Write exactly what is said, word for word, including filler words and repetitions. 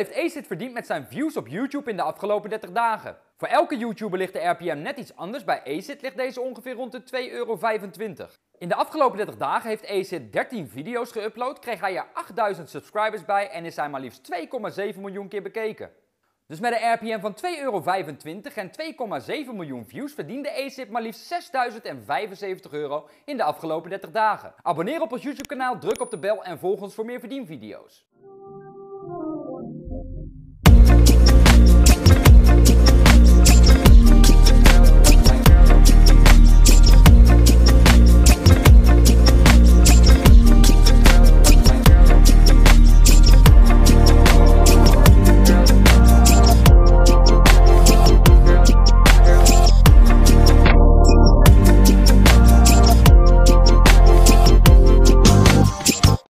heeft ACID verdiend met zijn views op YouTube in de afgelopen dertig dagen? Voor elke YouTuber ligt de R P M net iets anders. Bij ACID ligt deze ongeveer rond de twee euro vijfentwintig. In de afgelopen dertig dagen heeft ACID dertien video's geüpload, kreeg hij er achtduizend subscribers bij en is hij maar liefst twee komma zeven miljoen keer bekeken. Dus met een R P M van twee euro vijfentwintig en twee komma zeven miljoen views verdiende ACID maar liefst zesduizend vijfenzeventig euro in de afgelopen dertig dagen. Abonneer op ons YouTube kanaal, druk op de bel en volg ons voor meer verdienvideo's.